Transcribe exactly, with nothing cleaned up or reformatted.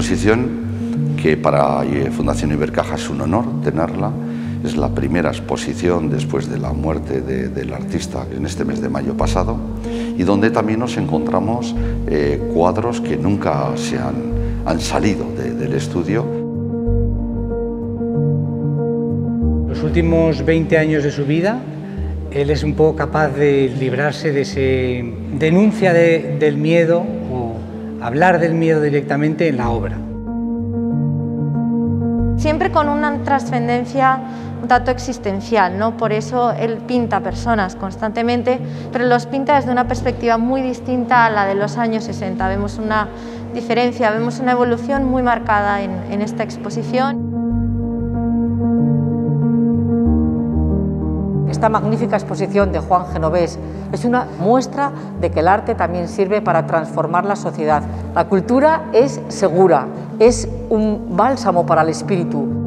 exposición que para Fundación Ibercaja es un honor tenerla. Es la primera exposición después de la muerte de, del artista en este mes de mayo pasado, y donde también nos encontramos eh, cuadros que nunca se han, han salido de, del estudio. Los últimos veinte años de su vida, él es un poco capaz de librarse de ese denuncia de, del miedo o hablar del miedo directamente en la obra. Siempre con una trascendencia un tanto existencial, ¿no? Por eso él pinta personas constantemente, pero los pinta desde una perspectiva muy distinta a la de los años sesenta. Vemos una diferencia, vemos una evolución muy marcada en, en esta exposición. Esta magnífica exposición de Juan Genovés es una muestra de que el arte también sirve para transformar la sociedad. La cultura es segura, es un bálsamo para el espíritu.